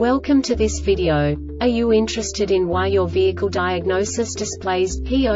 Welcome to this video. Are you interested in why your vehicle diagnosis displays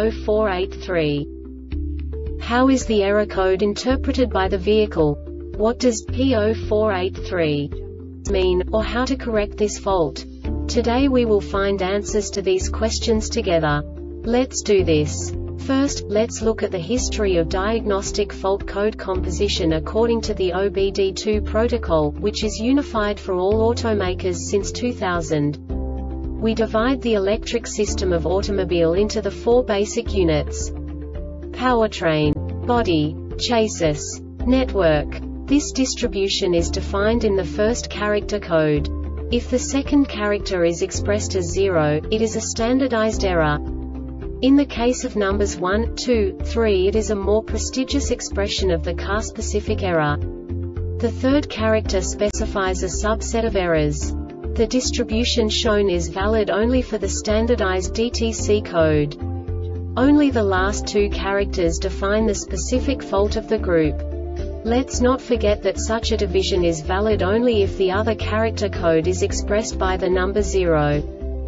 P0483? How is the error code interpreted by the vehicle? What does P0483 mean, or how to correct this fault? Today we will find answers to these questions together. Let's do this. First, let's look at the history of diagnostic fault code composition according to the OBD2 protocol, which is unified for all automakers since 2000. We divide the electric system of automobile into the four basic units: powertrain, body, chassis, network. This distribution is defined in the first character code. If the second character is expressed as 0, it is a standardized error. In the case of numbers 1, 2, 3, it is a more prestigious expression of the car-specific error. The third character specifies a subset of errors. The distribution shown is valid only for the standardized DTC code. Only the last two characters define the specific fault of the group. Let's not forget that such a division is valid only if the other character code is expressed by the number 0.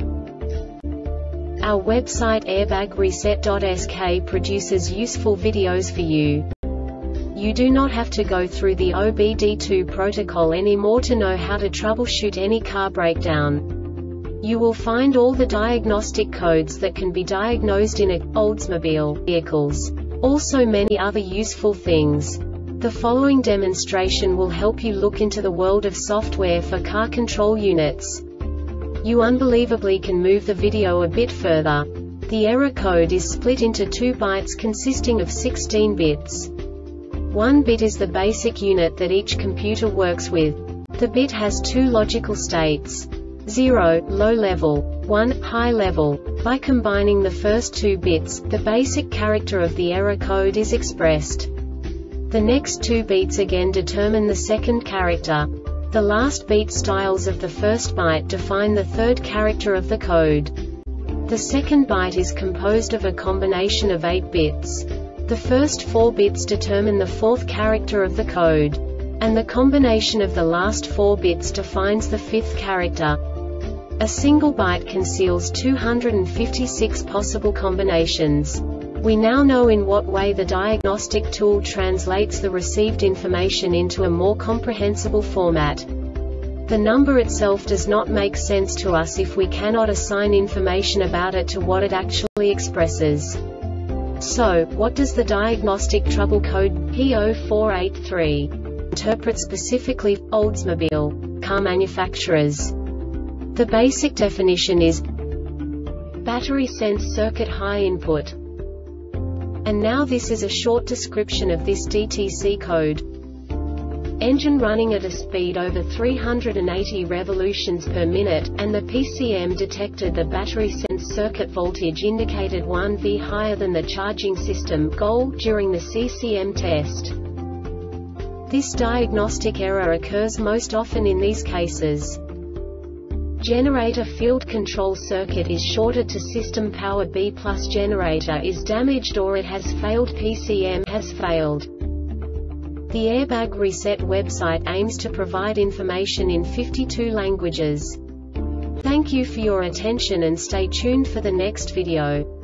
Our website airbagreset.sk produces useful videos for you. You do not have to go through the OBD2 protocol anymore to know how to troubleshoot any car breakdown. You will find all the diagnostic codes that can be diagnosed in Oldsmobile vehicles. Also many other useful things. The following demonstration will help you look into the world of software for car control units. You unbelievably can move the video a bit further. The error code is split into 2 bytes consisting of 16 bits. 1 bit is the basic unit that each computer works with. The bit has 2 logical states: 0, low level, 1, high level. By combining the first 2 bits, the basic character of the error code is expressed. The next 2 beats again determine the second character. The last beat styles of the first byte define the third character of the code. The second byte is composed of a combination of 8 bits. The first 4 bits determine the fourth character of the code. And the combination of the last 4 bits defines the fifth character. A single byte conceals 256 possible combinations. We now know in what way the diagnostic tool translates the received information into a more comprehensible format. The number itself does not make sense to us if we cannot assign information about it to what it actually expresses. So, what does the diagnostic trouble code P0483 interpret specifically for Oldsmobile car manufacturers? The basic definition is battery sense circuit high input. And now this is a short description of this DTC code. Engine running at a speed over 380 revolutions per minute, and the PCM detected the battery sense circuit voltage indicated 1V higher than the charging system goal during the CCM test. This diagnostic error occurs most often in these cases: generator field control circuit is shorted to system power B plus generator is damaged or it has failed, PCM has failed. The Airbag Reset website aims to provide information in 52 languages. Thank you for your attention and stay tuned for the next video.